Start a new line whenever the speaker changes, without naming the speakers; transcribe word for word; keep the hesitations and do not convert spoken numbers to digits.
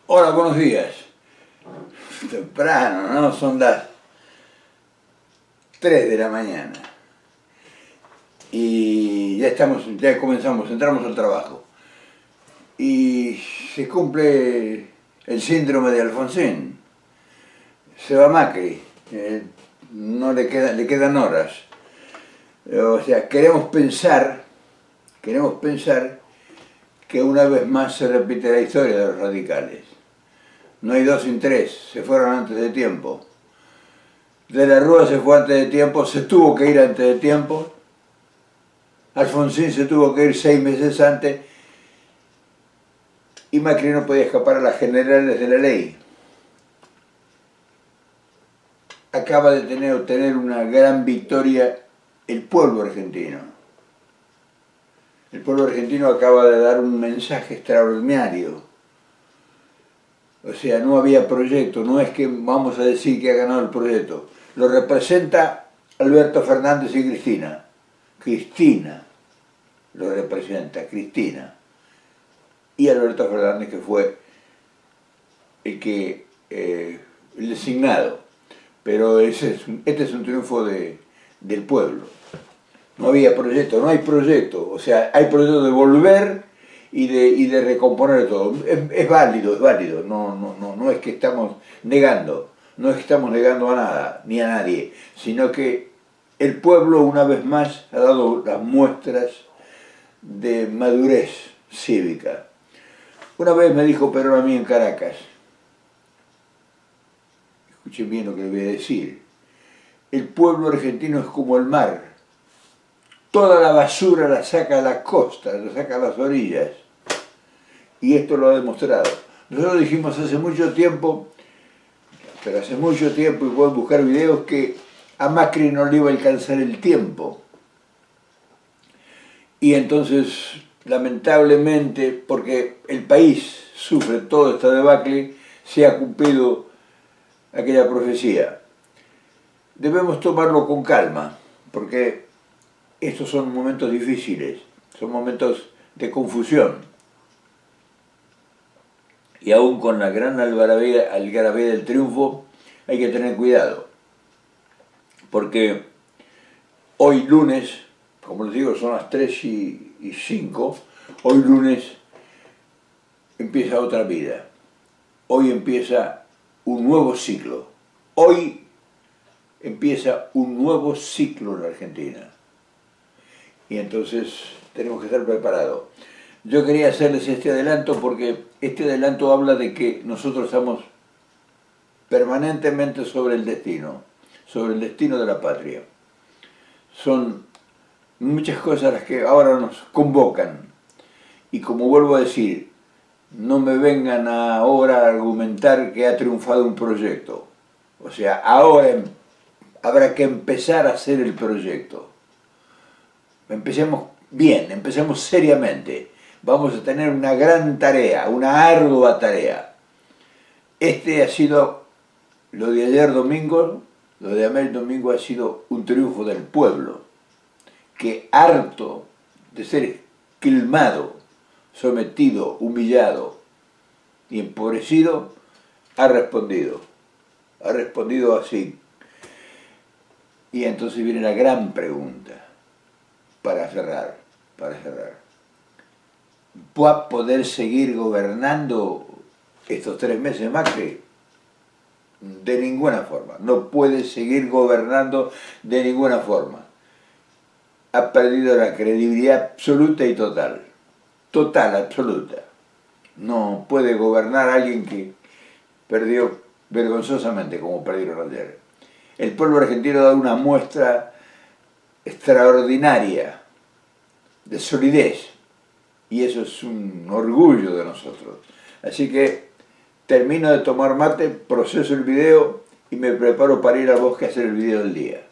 Hola, buenos días. Temprano, ¿no? Son las tres de la mañana. Y ya estamos, ya comenzamos, entramos al trabajo. Y se cumple el síndrome de Alfonsín. Se va Macri. Eh, no le quedan, le quedan horas. O sea, queremos pensar, queremos pensar que una vez más se repite la historia de los radicales. No hay dos sin tres, se fueron antes de tiempo. De la Rúa se fue antes de tiempo, se tuvo que ir antes de tiempo. Alfonsín se tuvo que ir seis meses antes. Y Macri no podía escapar a las generales de la ley. Acaba de tener, obtener una gran victoria el pueblo argentino. El pueblo argentino acaba de dar un mensaje extraordinario. O sea, no había proyecto, no es que vamos a decir que ha ganado el proyecto. Lo representa Alberto Fernández y Cristina. Cristina lo representa, Cristina. Y Alberto Fernández, que fue el que eh, el designado. Pero ese es un, este es un triunfo de, del pueblo. No había proyecto, no hay proyecto. O sea, hay proyecto de volver y de, y de recomponer todo. Es, es válido, es válido. No, no, no, no es que estamos negando, no es que estamos negando a nada, ni a nadie, sino que el pueblo una vez más ha dado las muestras de madurez cívica. Una vez me dijo Perón a mí en Caracas, escuchen bien lo que le voy a decir, el pueblo argentino es como el mar. Toda la basura la saca a la costa, la saca a las orillas. Y esto lo ha demostrado. Nosotros dijimos hace mucho tiempo, pero hace mucho tiempo, y pueden buscar videos, que a Macri no le iba a alcanzar el tiempo. Y entonces, lamentablemente, porque el país sufre toda esta debacle, se ha cumplido aquella profecía. Debemos tomarlo con calma, porque estos son momentos difíciles, son momentos de confusión. Y aún con la gran algarabía, algarabía del triunfo, hay que tener cuidado. Porque hoy lunes, como les digo, son las tres y cinco, hoy lunes empieza otra vida. Hoy empieza un nuevo ciclo. Hoy empieza un nuevo ciclo en la Argentina. Y entonces tenemos que estar preparados. Yo quería hacerles este adelanto porque este adelanto habla de que nosotros estamos permanentemente sobre el destino, sobre el destino de la patria. Son muchas cosas las que ahora nos convocan. Y como vuelvo a decir, no me vengan ahora a argumentar que ha triunfado un proyecto. O sea, ahora habrá que empezar a hacer el proyecto. Empecemos bien, empecemos seriamente. Vamos a tener una gran tarea, una ardua tarea. Este ha sido, lo de ayer domingo, lo de ayer domingo ha sido un triunfo del pueblo, que harto de ser quilmado, sometido, humillado y empobrecido, ha respondido. Ha respondido así. Y entonces viene la gran pregunta. Para cerrar, para cerrar. ¿Va a poder seguir gobernando estos tres meses Macri? De ninguna forma. No puede seguir gobernando de ninguna forma. Ha perdido la credibilidad absoluta y total. Total, absoluta. No puede gobernar alguien que perdió vergonzosamente como perdieron ayer. El pueblo argentino ha dado una muestra extraordinaria de solidez y eso es un orgullo de nosotros. Así que termino de tomar mate, proceso el video y me preparo para ir al bosque a hacer el video del día.